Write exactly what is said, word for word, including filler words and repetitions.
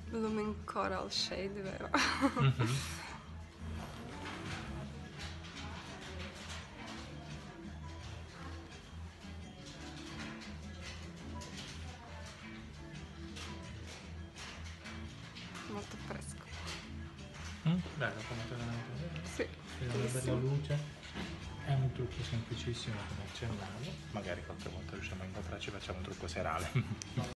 Lumen Coral Shade, vero? Mm-hmm. Molto fresco. Mm, bello come te la Sì, una bella luce. È un trucco semplicissimo come accennavo, magari qualche volta riusciamo a incontrarci, facciamo un trucco serale.